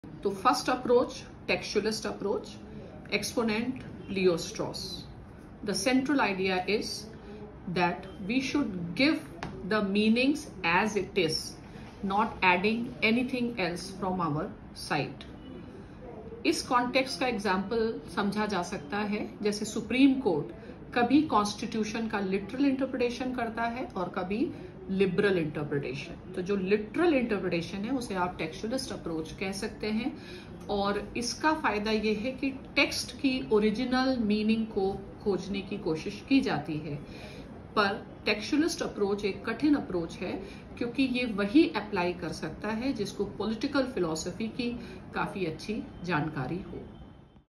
तो first approach textualist approach, exponent Leo Strauss. The central idea is that we should give the meanings as it is, not adding anything else from our side. इस context का example समझा जा सकता है जैसे supreme court कभी constitution का literal interpretation करता है और कभी लिबरल इंटरप्रिटेशन। तो जो लिटरल इंटरप्रिटेशन है उसे आप टेक्सचुअलिस्ट अप्रोच कह सकते हैं, और इसका फायदा यह है कि टेक्स्ट की ओरिजिनल मीनिंग को खोजने की कोशिश की जाती है। पर टेक्सचुअलिस्ट अप्रोच एक कठिन अप्रोच है क्योंकि ये वही अप्लाई कर सकता है जिसको पॉलिटिकल फिलॉसफी की काफी अच्छी जानकारी हो।